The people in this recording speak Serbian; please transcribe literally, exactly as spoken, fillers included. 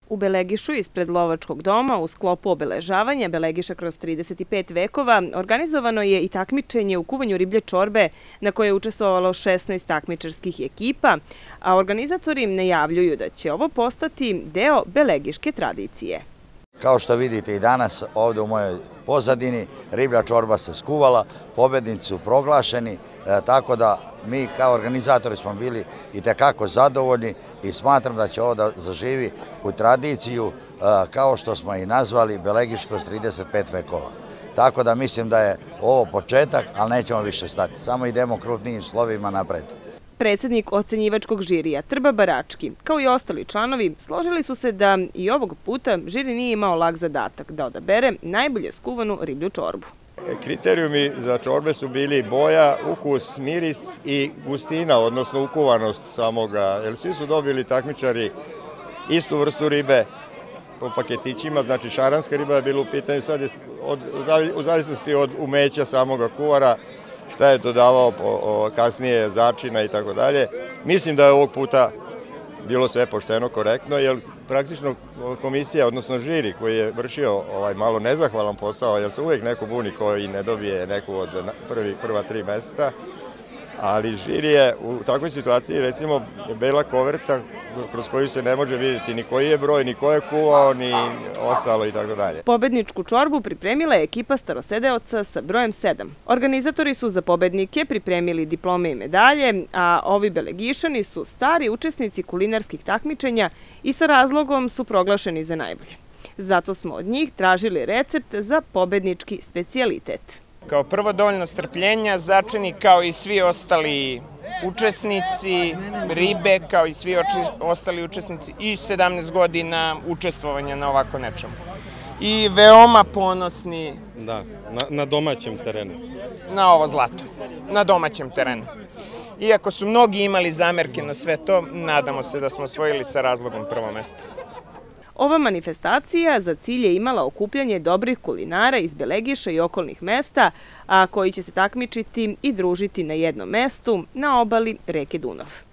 U Belegišu ispred Lovačkog doma u sklopu obeležavanja Belegiša kroz trideset pet vekova organizovano je i takmičenje u kuvanju riblje čorbe na koje je učestvovalo šesnaest takmičarskih ekipa, a organizatori najavljuju da će ovo postati deo belegiške tradicije. Kao što vidite i danas ovdje u mojoj pozadini riblja čorba se skuvala, pobednici su proglašeni, tako da mi kao organizatori smo bili i tekako zadovoljni i smatram da će ovo da zaživi u tradiciju kao što smo i nazvali Belegiš kroz trideset pet vekova. Tako da mislim da je ovo početak, ali nećemo više stati, samo idemo krupnijim slovima napred. Predsednik ocenjivačkog žirija Trba Barački, kao i ostali članovi, složili su se da i ovog puta žiri nije imao lak zadatak da odabere najbolje skuvanu riblju čorbu. Kriterijumi za čorbe su bili boja, ukus, miris i gustina, odnosno ukuvanost samoga, jer svi su dobili takmičari istu vrstu ribe po paketićima, znači šaranska riba je bila u pitanju, sad je u zavisnosti od umeća samoga kuvara, šta je dodavao kasnije začina i tako dalje. Mislim da je ovog puta bilo sve pošteno, korektno, jer praktično komisija, odnosno žiri koji je vršio ovaj malo nezahvalan posao, jer se uvijek neko buni koji ne dobije neku od prva tri mesta, ali žiri je u takvoj situaciji, recimo, bela koverta kroz koju se ne može vidjeti ni koji je broj, ni ko je kuvao, ni ostalo i tako dalje. Pobedničku čorbu pripremila je ekipa starosedeoca sa brojem sedam. Organizatori su za pobednike pripremili diplome i medalje, a ovi Belegišani su stari učesnici kulinarskih takmičenja i sa razlogom su proglašeni za najbolje. Zato smo od njih tražili recept za pobednički specijalitet. Kao prvo, dovoljno strpljenja, začini kao i svi ostali učesnici, ribe kao i svi ostali učesnici i sedamnaest godina učestvovanja na ovako nečemu. I veoma ponosni... Da, na domaćem terenu. Na ovo zlato, na domaćem terenu. Iako su mnogi imali zamerke na sve to, nadamo se da smo osvojili sa razlogom prvo mesto. Ova manifestacija za cilj je imala okupljanje dobrih kulinara iz Belegiša i okolnih mesta, a koji će se takmičiti i družiti na jednom mestu na obali reke Dunav.